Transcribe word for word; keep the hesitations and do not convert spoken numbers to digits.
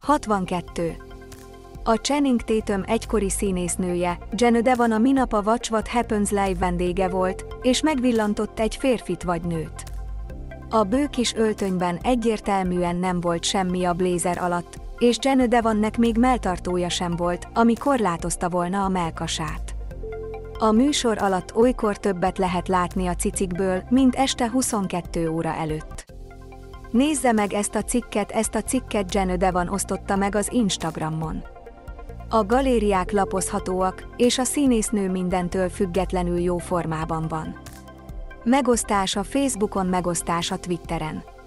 hatvankettő. A Channing Tatum egykori színésznője, Jenna Dewan a minap a Watch What Happens Live vendége volt, és megvillantott egy férfit vagy nőt. A bő kis öltönyben egyértelműen nem volt semmi a blézer alatt, és Jenna Dewannek még melltartója sem volt, ami korlátozta volna a mellkasát. A műsor alatt olykor többet lehet látni a cicikből, mint este huszonkettő óra előtt. Nézze meg ezt a cikket, ezt a cikket Jenna Dewan osztotta meg az Instagramon. A galériák lapozhatóak, és a színésznő mindentől függetlenül jó formában van. Megosztás a Facebookon, megosztás a Twitteren.